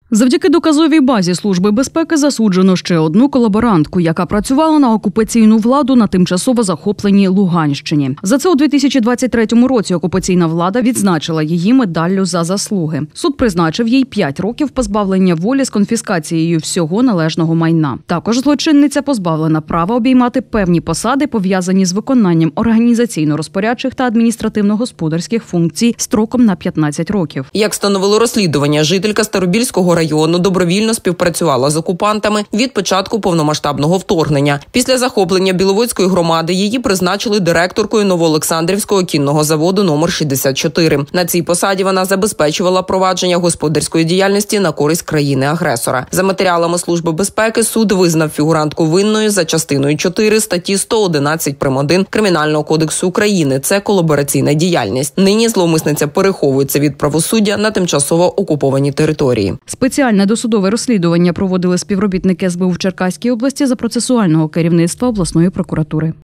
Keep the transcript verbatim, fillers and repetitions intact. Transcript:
Завдяки доказовій базі Служби безпеки засуджено ще одну колаборантку, яка працювала на окупаційну владу на тимчасово захопленій Луганщині. За це у дві тисячі двадцять третьому році окупаційна влада відзначила її медаллю за заслуги. Суд призначив їй п'ять років позбавлення волі з конфіскацією всього належного майна. Також злочинниця позбавлена права обіймати певні посади, пов'язані з виконанням організаційно-розпорядчих та адміністративно-господарських функцій строком на п'ятнадцять років. Як встановило розслідування, жителька Старобільського району добровільно співпрацювала з окупантами від початку повномасштабного вторгнення. Після захоплення Біловодської громади її призначили директоркою Новоолександрівського кінного заводу номер шістдесят чотири. На цій посаді вона забезпечувала провадження господарської діяльності на користь країни-агресора. За матеріалами Служби безпеки суд визнав фігурантку винною за частиною чотири статті сто одинадцять прим. один Кримінального кодексу України. Це колабораційна діяльність. Нині зловмисниця переховується від правосуддя на тимчасово окупованій території. Спеціальне досудове розслідування проводили співробітники ес бе у в Черкаській області за процесуального керівництва обласної прокуратури.